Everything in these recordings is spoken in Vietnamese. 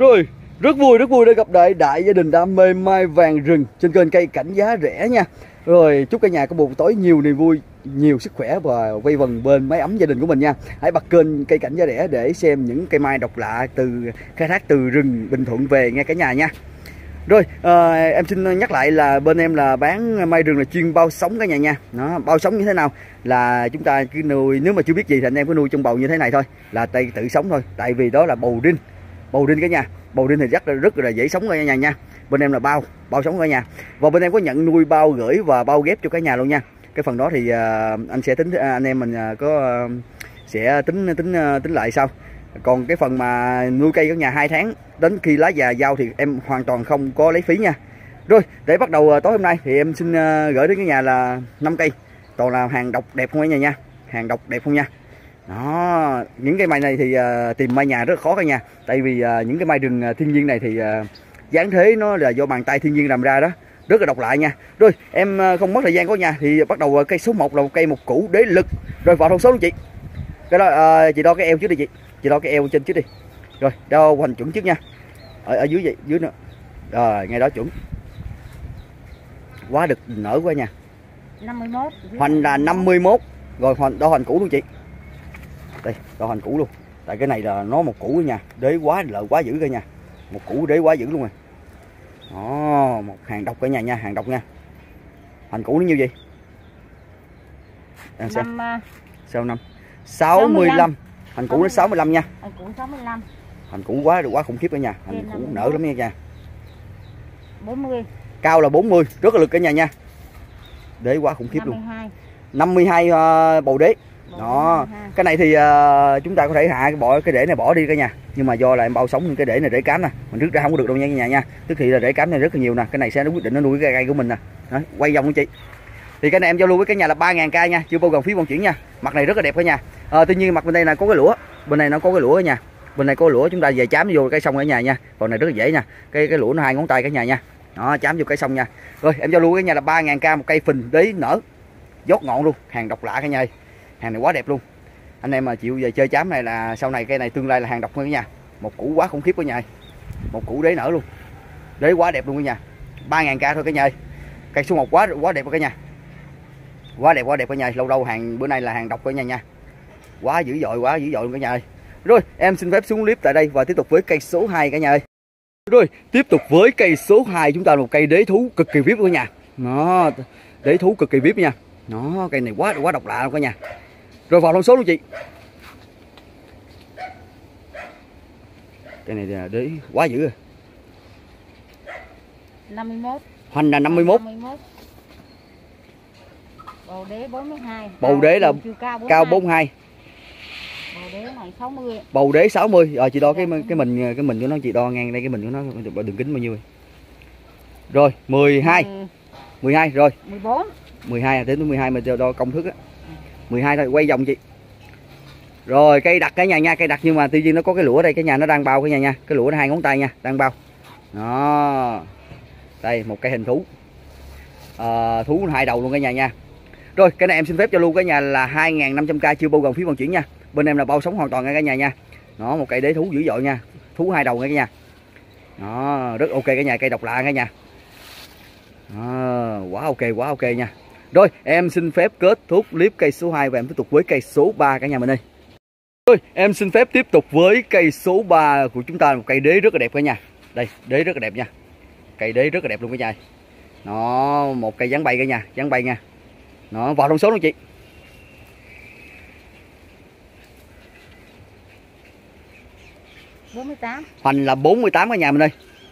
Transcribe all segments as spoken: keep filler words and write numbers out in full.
Rồi, rất vui, rất vui đã gặp lại đại gia đình đam mê mai vàng rừng trên kênh Cây Cảnh Giá Rẻ nha. Rồi, chúc cả nhà có buổi tối nhiều niềm vui, nhiều sức khỏe và quây quần bên mái ấm gia đình của mình nha. Hãy bật kênh Cây Cảnh Giá Rẻ để xem những cây mai độc lạ từ khai thác từ rừng Bình Thuận về nghe cả nhà nha. Rồi, à, em xin nhắc lại là bên em là bán mai rừng là chuyên bao sống cả nhà nha. Nó bao sống như thế nào là chúng ta cứ nuôi, nếu mà chưa biết gì thì anh em cứ nuôi trong bầu như thế này thôi, là tay tự sống thôi. Tại vì đó là bầu đinh, bầu đinh cả nhà. Bầu đinh thì rất là rất là dễ sống cả nhà nha. Bên em là bao bao sống cả nhà. Và bên em có nhận nuôi bao gửi và bao ghép cho cả nhà luôn nha. Cái phần đó thì uh, anh sẽ tính, uh, anh em mình uh, có uh, sẽ tính tính uh, tính lại sau. Còn cái phần mà nuôi cây cả nhà hai tháng đến khi lá già giao thì em hoàn toàn không có lấy phí nha. Rồi, để bắt đầu tối hôm nay thì em xin uh, gửi đến cái nhà là năm cây, toàn là hàng độc đẹp không cả nhà nha. Hàng độc đẹp không nha. Đó, những cây mai này thì uh, tìm mai nhà rất khó cả nhà. Tại vì uh, những cái mai rừng uh, thiên nhiên này thì uh, dáng thế nó là do bàn tay thiên nhiên làm ra đó, rất là độc lạ nha. Rồi, em uh, không mất thời gian của nhà thì bắt đầu uh, cây số một là một cây một củ đế lực. Rồi vào thông số luôn chị. Cái đó uh, chị đo cái eo trước đi chị. Chị đo cái eo trên trước đi. Rồi, đo hoành chuẩn trước nha. Ở ở dưới vậy, dưới nữa. Rồi, ngay đó chuẩn. Quá đực nở quá nha. năm mươi mốt. Hoành là năm mươi mốt. Rồi hoành đo hoành củ luôn chị. Đây, đo hoành củ luôn. Tại cái này là nó một củ nha, đế quá lợi quá dữ cả nhà. Một củ đế quá dữ luôn rồi. Đó, một hàng độc cả nhà nha, hàng độc nha. Hoành củ nó nhiêu gì? Đang xem. Sao năm? sáu mươi lăm. Hành củ nó sáu mươi lăm nha. Hành củ sáu mươi lăm. Hành củ quá quá khủng khiếp cả nhà. Hành củ nở lắm nha nha. bốn mươi. Cao là bốn mươi, rất là lực cả nhà nha. Đế quá khủng khiếp luôn. năm mươi hai uh, bầu đế. Đó. Cái này thì uh, chúng ta có thể hạ cái bỏ cái rễ này bỏ đi cả nhà. Nhưng mà do là em bao sống nên cái rễ này rễ cám nè, mình rước ra không có được đâu nha cả nhà nha. Tức thì là rễ cám này rất là nhiều nè, cái này sẽ nó quyết định nó nuôi cái cây của mình nè. Đó, quay vòng chị. Thì cái này em giao lưu với cả nhà là ba ngàn k nha, chưa bao gồm phí vận chuyển nha. Mặt này rất là đẹp cả nhà. À, tuy nhiên mặt bên đây là có cái lũa, bên này nó có cái lũa cả nhà. Bên này có lũa, chúng ta về chám vô cái sông ở nhà nha. Còn này rất là dễ nha. Cái cái lũa nó hai ngón tay cả nhà nha. Đó, chám vô cái sông nha. Rồi em giao lưu với nhà là ba ngàn k một cây phình đế nở. Dốt ngọn luôn, hàng độc lạ cả nhà ơi. Hàng này quá đẹp luôn. Anh em mà chịu về chơi chám này là sau này cây này tương lai là hàng độc hơn cả nhà. Một củ quá khủng khiếp cả nhà ơi. Một củ đế nở luôn. Đế quá đẹp luôn cả nhà. ba ngàn k thôi cả nhà ơi. Cây số một quá quá đẹp cả nhà. Quá đẹp quá đẹp cả nhà. Lâu đâu hàng bữa nay là hàng độc cả nhà nha. Quá dữ dội, quá dữ dội luôn cả nhà ơi. Rồi, em xin phép xuống clip tại đây và tiếp tục với cây số hai cả nhà ơi. Rồi, tiếp tục với cây số hai, chúng ta một cây đế thú cực kỳ vip cả nhà. Nó đế thú cực kỳ vip nha. Nó cây này quá quá độc lạ luôn cả nhà. Rồi vào thông số luôn chị. Cây này là đế quá dữ rồi. năm mươi mốt. Hoành là năm mươi mốt. Bầu đế bốn mươi hai. Bầu đế là cao bốn mươi hai. Bầu đế này sáu mươi. Bầu đế sáu mươi. Rồi chị đo cái cái mình cái mình của nó, chị đo ngang đây cái mình của nó đường kính bao nhiêu rồi. Rồi, mười hai. mười hai rồi. mười bốn. mười hai đến mười hai mà đo công thức á. mười hai thôi, quay vòng chị. Rồi, cây đặt cả nhà nha, cây đặt nhưng mà tuy nhiên nó có cái lũa đây, cái nhà nó đang bao cái nhà nha. Cái lũa nó hai ngón tay nha, đang bao. Đó. Đây, một cây hình thú. À, thú hai đầu luôn cả nhà nha. Rồi, cái này em xin phép cho luôn cả nhà là hai nghìn năm trăm k chưa bao gồm phí vận chuyển nha. Bên em là bao sống hoàn toàn cả nhà nha. Đó, một cây đế thú dữ dội nha. Thú hai đầu cả nhà. Đó, rất ok cả nhà, cây độc lạ cả nhà. Đó, quá ok, quá ok nha. Rồi, em xin phép kết thúc clip cây số hai và em tiếp tục với cây số ba cả nhà mình ơi. Rồi, em xin phép tiếp tục với cây số ba của chúng ta, một cây đế rất là đẹp cả nhà. Đây, đế rất là đẹp nha. Cây đế rất là đẹp luôn cả nhà. Nó một cây dáng bay cả nhà, dáng bay nha. Nó vào thông số luôn chị. bốn mươi tám. Hoành là bốn mươi tám cả nhà mình ơi.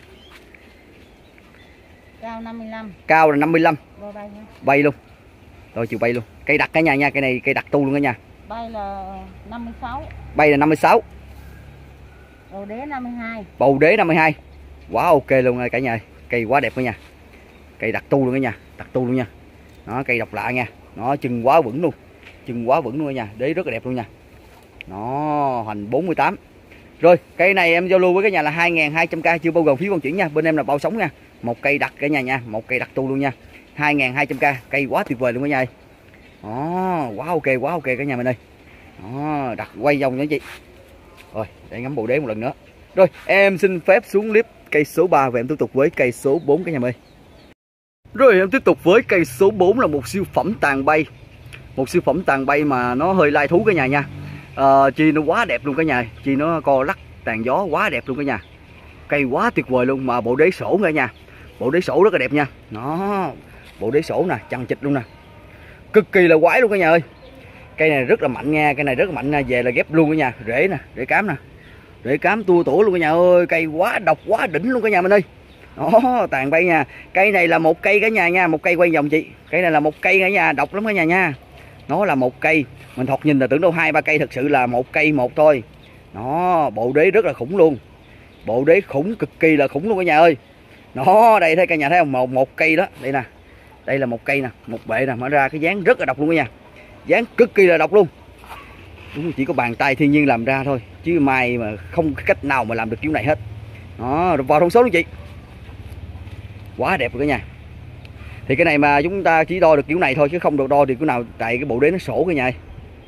Cao năm mươi lăm. Cao là năm mươi lăm. Rồi bay, bay luôn. Rồi chiều bay luôn. Cây đặt cả nhà nha, cây này cây đặt tu luôn cả nhà. Bay là năm mươi sáu. Bay là năm mươi sáu. Bầu đế năm mươi hai. Bầu đế năm mươi hai. Quá ok luôn cả nhà. Cây quá đẹp cả nhà. Cây đặt tu luôn cả nhà, đặt tu luôn nha. Nó cây độc lạ nha. Nó chừng quá vững luôn. Chừng quá vững luôn cả nhà, đế rất là đẹp luôn nha. Nó hoành bốn mươi tám. Rồi, cây này em giao lưu với cả nhà là hai nghìn hai trăm k chưa bao gồm phí vận chuyển nha. Bên em là bao sống nha. Một cây đặt cả nhà nha, một cây đặt tu luôn nha. hai nghìn hai trăm k, cây quá tuyệt vời luôn cả nhà ơi. Đó, quá ok, quá ok cả nhà mình ơi. Đó, đặt quay vòng nữa chị. Rồi, để ngắm bầu đế một lần nữa. Rồi em xin phép xuống clip cây số ba và em tiếp tục với cây số bốn cả nhà ơi. Rồi em tiếp tục với cây số bốn là một siêu phẩm tàn bay. Một siêu phẩm tàn bay mà nó hơi lai thú cả nhà nha. à, Chi nó quá đẹp luôn cả nhà. Chi nó co lắc tàn gió quá đẹp luôn cả nhà. Cây quá tuyệt vời luôn, mà bộ đế sổ cả nhà. Bộ đế sổ rất là đẹp nha. Nó bộ đế sổ nè, chằng chịt luôn nè, cực kỳ là quái luôn cả nhà ơi. Cây này rất là mạnh nha, cây này rất là mạnh nha. Về là ghép luôn cả nhà. Rễ nè, rễ cám nè, rễ cám tua tủa luôn cả nhà ơi. Cây quá độc quá đỉnh luôn cả nhà mình ơi. Đó, tàn bay nha. Cây này là một cây cả nhà nha, một cây quay vòng chị. Cây này là một cây cả nhà, độc lắm cả nhà nha. Nó là một cây, mình thoạt nhìn là tưởng đâu hai ba cây, thật sự là một cây một thôi. Nó bộ đế rất là khủng luôn. Bộ đế khủng, cực kỳ là khủng luôn cả nhà ơi. Nó đây thấy cả nhà thấy không, một một cây đó, đây nè. Đây là một cây nè, một bệ nè, mở ra cái dáng rất là độc luôn cả nhà. Dáng cực kỳ là độc luôn. Đúng, chỉ có bàn tay thiên nhiên làm ra thôi, chứ mai mà không có cách nào mà làm được kiểu này hết. Đó, vào thông số luôn chị. Quá đẹp rồi cả nhà. Thì cái này mà chúng ta chỉ đo được kiểu này thôi, chứ không được đo được kiểu nào, tại cái bộ đế nó sổ cả nhà ơi.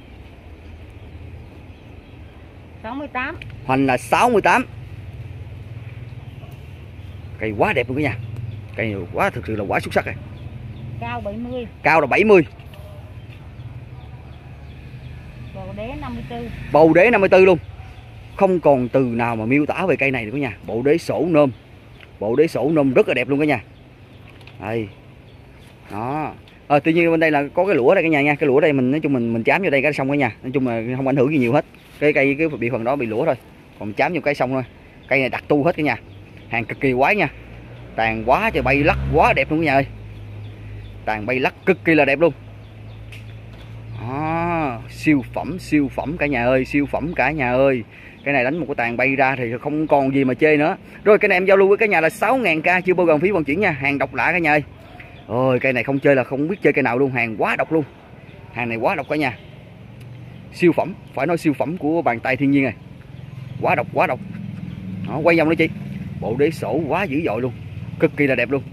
sáu mươi tám. Hoành là sáu mươi tám. Cây quá đẹp luôn cả nhà. Cây này quá, thực sự là quá xuất sắc rồi. Cao bảy mươi. Cao là bảy mươi. Bầu đế năm mươi tư. Bầu đế năm mươi tư luôn. Không còn từ nào mà miêu tả về cây này được cả nhà. Bộ đế sổ nôm. Bộ đế sổ nôm rất là đẹp luôn cả nhà. Đây. Đó. À, tuy nhiên bên đây là có cái lũa đây cả nhà nha. Cái lũa đây mình nói chung mình mình chám vô đây cái xong cả nhà. Nói chung là không ảnh hưởng gì nhiều hết. Cái cây cái bị phần đó bị lũa thôi. Còn chám vô cái xong thôi. Cây này đặt tu hết cả nhà. Hàng cực kỳ quái nha. Tàn quá trời, bay lắc quá đẹp luôn cả nhà ơi. Tàn bay lắc cực kỳ là đẹp luôn. À, siêu phẩm, siêu phẩm cả nhà ơi, siêu phẩm cả nhà ơi. Cái này đánh một cái tàn bay ra thì không còn gì mà chê nữa. Rồi cái này em giao lưu với cả nhà là sáu ngàn k, chưa bao gồm phí vận chuyển nha. Hàng độc lạ cả nhà ơi. Ôi cây này không chơi là không biết chơi cây nào luôn. Hàng quá độc luôn. Hàng này quá độc cả nhà. Siêu phẩm, phải nói siêu phẩm của bàn tay thiên nhiên này. Quá độc, quá độc. Đó, quay vòng nữa chị. Bộ đế sổ quá dữ dội luôn. Cực kỳ là đẹp luôn.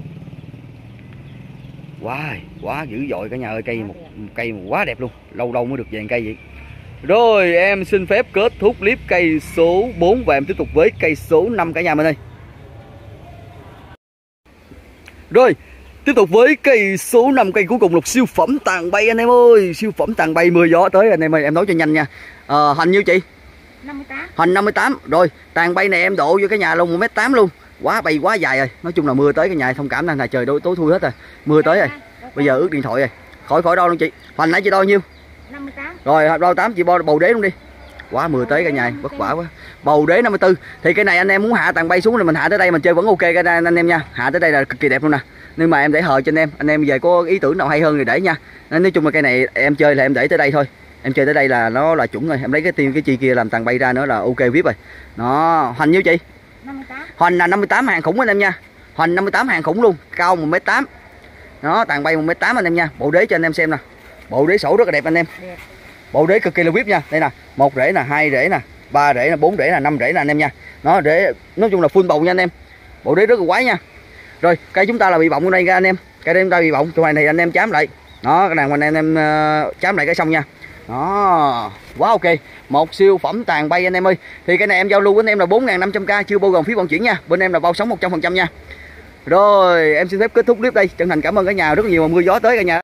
Wow, quá dữ dội cả nhà ơi. Cây một, một cây một quá đẹp luôn. Lâu lâu mới được dàn cây vậy. Rồi em xin phép kết thúc clip cây số bốn và em tiếp tục với cây số năm cả nhà mình ơi. Rồi tiếp tục với cây số năm, cây cuối cùng là siêu phẩm tàn bay anh em ơi. Siêu phẩm tàn bay mưa gió tới anh em ơi. Em nói cho nhanh nha. à, Hành nhiêu chị? năm mươi tám. Hành năm mươi tám. Rồi tàn bay này em độ vô cái nhà luôn một mét tám luôn. Quá bay quá dài rồi. Nói chung là mưa tới cái nhà thông cảm, là trời tối tối thui hết rồi. Mưa tới rồi. Bây giờ ướt điện thoại rồi. Khỏi khỏi đo luôn chị. Hoành nãy chị đo nhiêu? năm mươi tám. Rồi đo tám, chị bo bầu đế luôn đi. Quá mưa tới cả nhà, vất vả quá. Bầu đế năm mươi tư. Thì cái này anh em muốn hạ tàn bay xuống thì mình hạ tới đây mình chơi vẫn ok cả anh, anh em nha. Hạ tới đây là cực kỳ đẹp luôn nè. Nhưng mà em để hờ cho anh em, anh em về có ý tưởng nào hay hơn thì để nha. Nên nói chung là cây này em chơi là em để tới đây thôi. Em chơi tới đây là nó là chuẩn rồi. Em lấy cái tiên cái chi kia làm tàn bay ra nữa là ok vip rồi. Nó hoành nhiêu chị? năm mươi tám. Hoành là năm mươi tám, hàng khủng anh em nha. Hoành năm mươi tám hàng khủng luôn, cao một mét tám. Nó tàn bay một mét tám anh em nha. Bộ đế cho anh em xem nè. Bộ đế sổ rất là đẹp anh em. Đẹp. Bộ đế cực kỳ là vip nha. Đây nè, một rễ nè, hai rễ nè, ba rễ nè, bốn rễ nè, năm rễ nè anh em nha. Nó rễ nói chung là full bầu nha anh em. Bộ đế rất là quái nha. Rồi, cây chúng ta là bị bọng ở đây ra anh em. Cây đây chúng ta bị bọng, chỗ này thì anh em chám lại. Đó, cái này anh em, em uh, chám lại cái xong nha. Đó, quá ok. Một siêu phẩm tàn bay anh em ơi. Thì cái này em giao lưu với anh em là bốn ngàn năm trăm k, chưa bao gồm phí vận chuyển nha. Bên em là bao sống một trăm phần trăm nha. Rồi em xin phép kết thúc clip đây. Chân thành cảm ơn cả nhà rất nhiều mà mưa gió tới cả nhà.